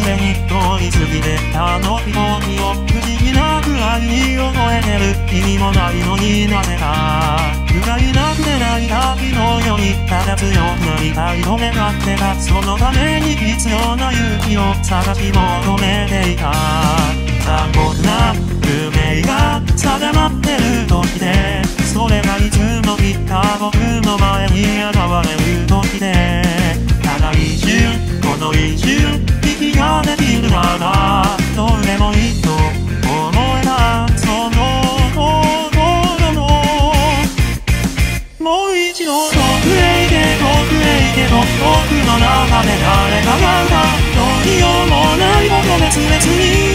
れに通り過ぎてあの瞳を不思議なくらいに覚えてる。意味もないのになぜか不甲斐なくて泣いた日のようにただ強くなりたいと願ってた。そのために必要な勇気を探し求めていた。残酷な運命が定まってる時で、それがいつもきっか僕の前に現れる時で、ただ一瞬この一瞬息ができるならどうでもいいと思えた。その心のもう一度遠くへ行け遠くへ行けと僕の中で誰かが歌う。どうしようもないほど別々に